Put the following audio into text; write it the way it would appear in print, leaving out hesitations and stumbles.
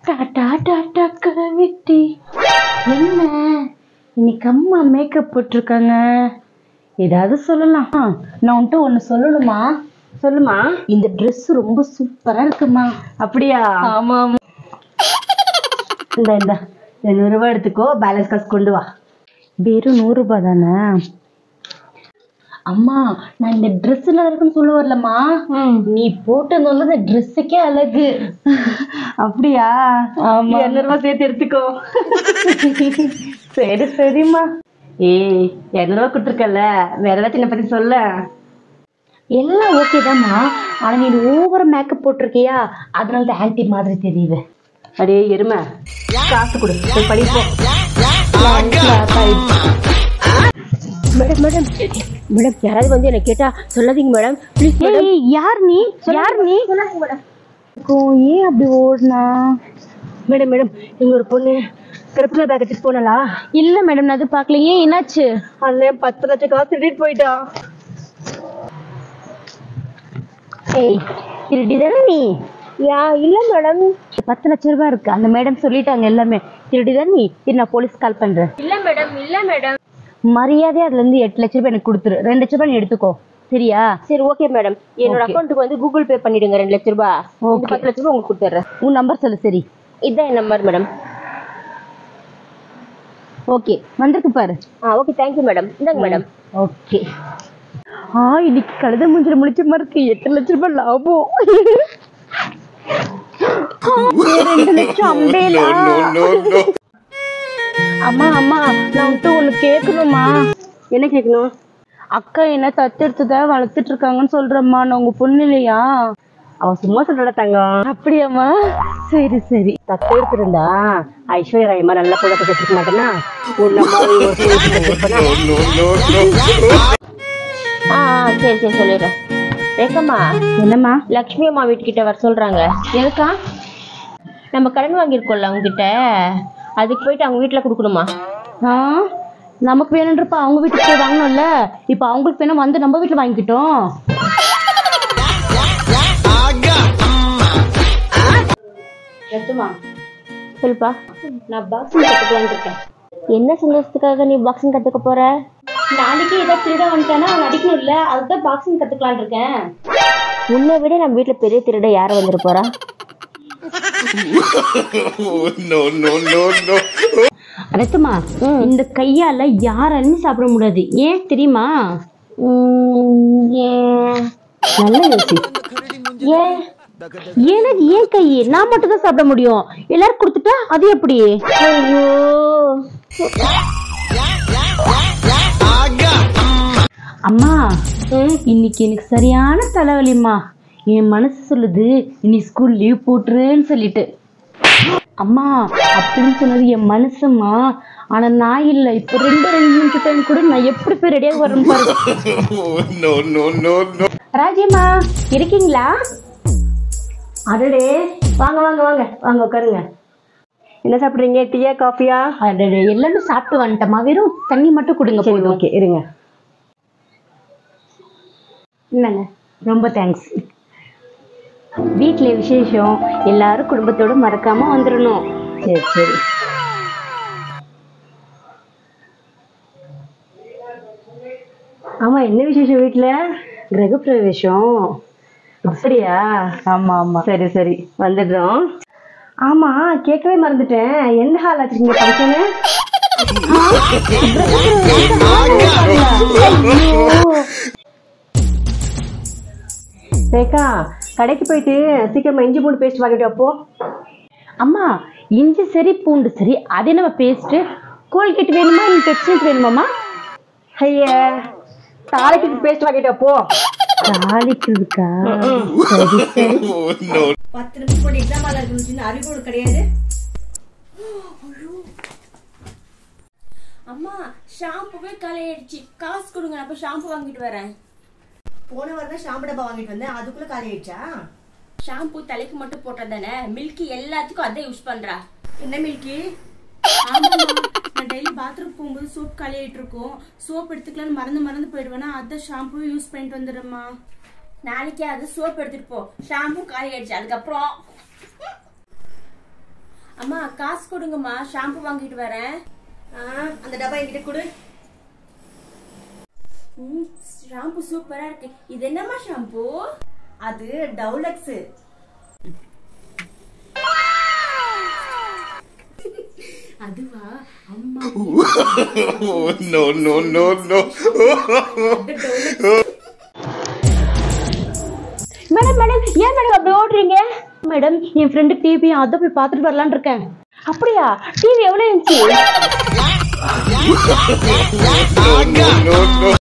டாடா டாடா கவிட்டி. என்ன இன்னைக்கு அம்மா மேக்கப் போட்டிருக்காங்க, ஏதாவது சொல்லலாம். நான் உன்ட்டு ஒன்று சொல்லணுமா? சொல்லுமா. இந்த ட்ரெஸ் ரொம்ப சூப்பரா இருக்குமா. அப்படியா? ஆமா ஆமா. இந்த இந்த 100 ரூபாய் எடுத்துக்கோ, பேலன்ஸ் காசு கொண்டு வா. வெறும் 100 ரூபாய் தானே அம்மா? நான் இந்த ட்ரெஸ் எல்லாம் இருக்குன்னு சொல்ல வரலம்மா, நீ போட்டு இந்த ட்ரெஸ்ஸுக்கே அழகு. அப்படியா? 200 ரூபாய் சேர்த்து எடுத்துக்கோ. சரி சரிம்மா. ஏய் 200 ரூபாய் கொடுத்துருக்கல, வேற ஏதாச்சும் என்னை பத்தி சொல்ல. எல்லாம் ஓகே தான்மா, ஆனா நீ ஓவர மேக்கப் போட்டிருக்கியா, அதனால தான் ஆன்டி மாதிரி தெரியுது. அடே எருமை, காசு கொடு, போய் படிப்போம். மேடம் மேடம் மேடம், யாராவது வந்து என்ன கேட்டா சொல்லாதீங்க மேடம் ப்ளீஸ். யார் நீ? யார் நீ? மேடம் ஏன் அப்படி ஓடுனா? மேடம் மேடம், இங்க ஒரு பொண்ணு கருப்புல பேக் எடுத்துட்டு போனலா? இல்ல மேடம், நான் அது பார்க்கல. ஏன் என்னாச்சு? அதுல 10 லட்சம் காசு திருடிட்டு போயிட்டா. ஏய் திருடிதானே நீ? இல்ல மேடம். 10 லட்சம் ரூபாய் இருக்கு, அந்த மேடம் சொல்லிட்டாங்க எல்லாமே. திருடிதான் நீ? நான் போலீஸ் கால் பண்றேன். இல்ல மேடம் இல்ல மேடம். மரியாதையா அதுல இருந்து 8 லட்சம் ரூபாய் எனக்கு கொடுத்துரு. 2 லட்சம் ரூபாய் நீ எடுத்துக்கோ, சரியா? சரி ஓகே மேடம், என்னோட அக்கௌண்ட்டுக்கு வந்து கூகுள் பே பண்ணிடுங்க 2 லட்சம் ரூபாய். 10 லட்சம் ரூபாய் உங்களுக்கு கொடுத்துறேன். உன் நம்பர் சொல்லு. சரி இதான் என் நம்பர் மேடம். ஓகே, வந்திருக்கு பாரு. Okay thank you madam. இந்தாங்க மேடம். ஓகே. இன்னைக்கு கழுத மூஞ்சில முழிச்ச மாதிரி இருக்கு. 8 லட்சம் ரூபாய் லாபம். 2 லட்சம் அம்பேலா. அம்மா அம்மா, நான் உன்ட்டு ஒண்ணு கேட்கணுமா? என்ன கேட்கணும்? அக்கா என்ன தத்தெடுத்துதான் வளர்த்துட்டு இருக்காங்கன்னு சொல்றம்மா, நான் உங்க பொண்ணு இல்லையா? அவ சும்மா சொல்றா தங்கம். அப்படியாம்மா? சரி சரி. தத்தெடுத்து இருந்தா ஐஸ்வர்யா ராய் மாதிரி நல்லா பொண்ணை கட்டிருக்க மாட்டேன்னா சரி சரி சொல்லிடுறேன். ரேக்கம்மா. என்னம்மா? லக்ஷ்மி அம்மா வீட்டுக்கிட்ட வர சொல்றாங்க. எதுக்கா? நம்ம கடன் வாங்கியிருக்கோம்ல அவங்க கிட்ட, அதுக்கு போயிட்டு அவங்க வீட்டுல கொடுக்கணுமா? நமக்கு வேணுன்றப்ப அவங்க வீட்டுக்கு போய் வாங்கணும்ல. இப்ப அவங்களுக்கு வேணும் வந்து நம்ம வீட்டுல வாங்கிக்கிட்டோம். சொல்லுப்பா. நான் பாக்ஸிங் கத்துக்கலான்னு இருக்கேன். என்ன சந்தோஷத்துக்காக நீ பாக்ஸிங் கத்துக்க போற? நாளைக்கு ஏதாவது திருட வந்துட்டானா அவன் அடிக்கணும்ல, அதுதான் பாக்ஸிங் கத்துக்கலான்னு இருக்கேன். உன்னை விட நம்ம வீட்டுல பெரிய திருட யார வந்துட்டு போறா? ரத்தமா, இந்த கையால யாராலுமே சாப்பிட முடியாது. ஏன் தெரியுமா? நல்ல யோசி. எனக்கு ஏன் கை? நான் மட்டும் தான் சாப்பிட முடியும், எல்லாரும் கொடுத்துட்டா அது எப்படி? ஐயோ. அம்மா, இன்னைக்கு எனக்கு சரியான தலைவலிம்மா. என் மனசு சொல்லுது இனி ஸ்கூல் லீவ் போட்டுருன்னு சொல்லிட்டு. அம்மா அப்படின்னு சொன்னது என் மனசுமா, ஆனா நான் இல்ல. இப்ப 2 நிமிஷம் டைம் கூட நான் எப்படி போய் ரெடியாக வரேன் பாருங்க. ராஜியம்மா இருக்கீங்களா? அடடே, வாங்க வாங்க வாங்க வாங்க உட்காருங்க. என்ன சாப்பிடுறீங்க? டீயா காஃபியா? அடடே, எல்லாமே சாப்பிட்டு வந்துட்டமா, வெறும் தண்ணி மட்டும் கொடுங்க போதும். ஓகே இருங்க. என்னங்க, ரொம்ப தேங்க்ஸ். வீட்டுல விசேஷம், எல்லாரும் குடும்பத்தோட மறக்காம வந்துடணும். சரி சரி. ஆமா, என்ன விசேஷம் வீட்டுல? கிரகப்பிரவேசம். அப்படியா? ஆமா ஆமா. சரி சரி, வந்துடுறோம். ஆமா, கேட்கவே மறந்துட்டேன். எந்த ஹால் வச்சிருக்கீங்க ஃபங்க்ஷனு? ரேகா, கடைக்கு போயிட்டு சீக்கிரமா இஞ்சி பூண்டு பேஸ்ட் வாங்கிட்டு அப்போ. அம்மா, இஞ்சி சரி பூண்டு சரி, அதே நம்ம பேஸ்ட். கோல்கேட் வேணுமா இல்லை பெப்சிட் வேணுமாம்மா? ஐய, தாளிக்கு பேஸ்ட் வாங்கிட்டு அப்போ. தாளிக்குதுக்கா? 10 நிமிஷம் போட்டு எக்ஸாம் ஹால் இருக்கணும், அறிவோடு கிடையாது. அம்மா, ஷாம்புவே காலையாயிடுச்சு, காசு கொடுங்க, நான் போய் ஷாம்பு வாங்கிட்டு வரேன். போன வாரம் தான் ஷாம்பு டப்பா வாங்கிட்டு வந்தேன், அதுக்குள்ள காலி ஆயிடுச்சா? ஷாம்பு தலைக்கு மட்டும் போட்டதானே, மில்கி எல்லாத்துக்கும் அதை யூஸ் பண்றா. என்ன மில்கி? ஆமாம்மா, நான் டெய்லி பாத்ரூம் போகும்போது சோப் காலி ஆயிட்டு இருக்கும், சோப் எடுத்துக்கலான்னு மறந்து போயிடுவேன்னா அதான் ஷாம்பு யூஸ் பண்ணிட்டு வந்துடுறேம்மா. நாளைக்கே அது சோப் எடுத்துட்டு போ, ஷாம்பு காலி ஆயிடுச்சு. அதுக்கப்புறம் அம்மா காசு கொடுங்கம்மா, ஷாம்பு வாங்கிட்டு வரேன். அந்த டப்பா என்கிட்ட கொடு. ஷாம்பு சூப்பரா இருக்கு. இது என்னம்மா ஷாம்பு? அது டவுலக்ஸ். அதுவா அம்மா? No, no, no, no. Madam madam ஏன் மேடம் அப்படி ஓடுறீங்க? மேடம் என் ஃப்ரெண்டு டிவி அதை போய் பார்த்துட்டு வரலான்னு இருக்கேன். அப்படியா? டிவி எவ்வளோ இருந்துச்சு? No, no, no.